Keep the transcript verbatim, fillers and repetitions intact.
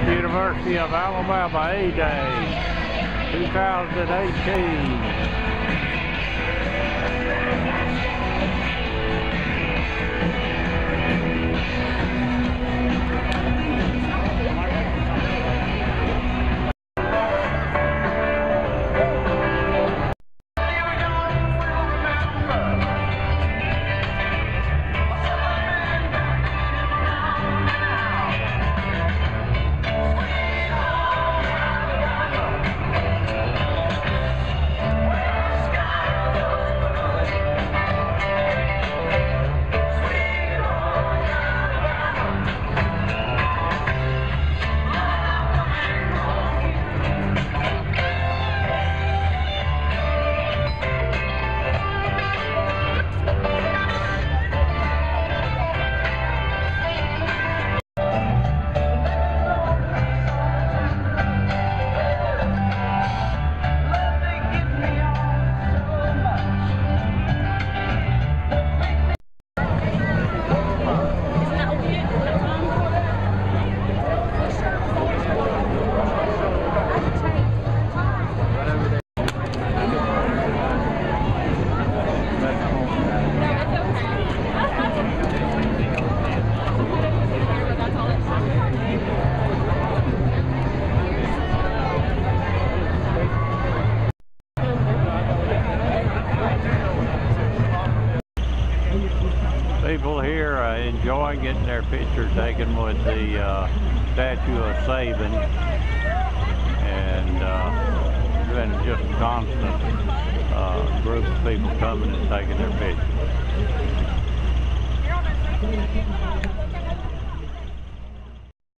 University of Alabama A-Day two thousand eighteen. People here uh, enjoy getting their picture taken with the uh, statue of Saban, and uh, been just a constant uh, group of people coming and taking their pictures.